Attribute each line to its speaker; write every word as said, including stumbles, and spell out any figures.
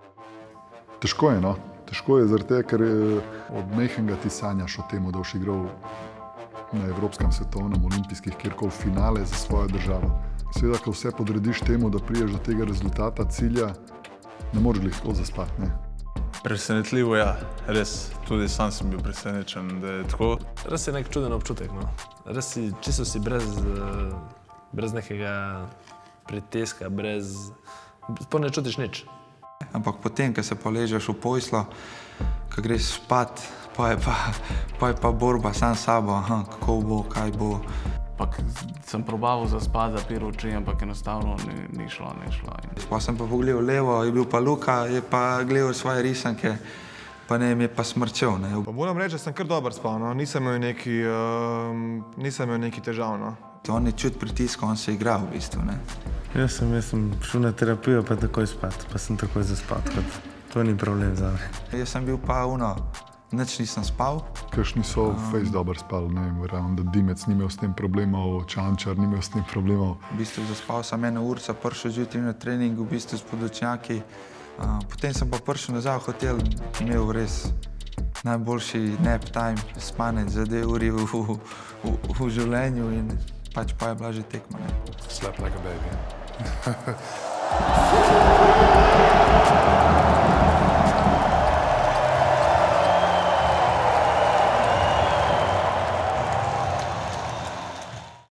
Speaker 1: Težko je, no. Težko je zaradi tega, ker od mehkega ti sanjaš o tem, da boš igral na evropskem, svetovnem, olimpijskih, kjerkoli finale za svojo državo. Seveda, ko vse podrediš temu, da priješ do tega rezultata, cilja, ne moreš glih tako zaspati, ne.
Speaker 2: Presenetljivo, ja. Res, tudi sam sem bil presenečen, da je tako.
Speaker 3: Res je nek čuden občutek, no. Res si, čisto si brez, brez nekega pritiska, brez... Sploh ne čutiš nič.
Speaker 4: Ampak potem, ko se pa ležeš v poslo, ko greš spat, pa je pa, pa je pa borba sam s sabo, aha, kako bo, kaj bo.
Speaker 5: Ampak sem probaval zaspati, zapir oči, ampak enostavno ni, ni šlo, ni šlo.
Speaker 4: Pa sem pa pogledal levo, je bil pa Luka, je pa gledal svoje risanke, pa ne, mi je pa smrčel, ne.
Speaker 6: Pa moram reči, da sem kar dober spal, no. Nisem imel neki, um, nisem imel neki težav, no.
Speaker 4: On je čut pritisk, on se igra v bistvu, ne.
Speaker 7: Jaz sem, jaz sem šel na terapijo, pa takoj spat, pa sem takoj zaspal, kot to ni problem za me.
Speaker 4: Jaz sem bil pa uno, nič nisem spal.
Speaker 1: Kakšni so fejs dober spal, ne vem, verjamem, da Dimec ni imel s tem problemov, Čančar ni imel s tem problemov.
Speaker 4: V bistvu zaspal sem eno urca, prišel zjutraj na trening, v bistvu s podočnjaki. Uh, potem sem pa prišel nazaj v hotel, imel res najboljši nap time, spanec za dve uri v, v, v, v življenju in pač pa je bila že tekma, ne.
Speaker 2: Slept like a baby.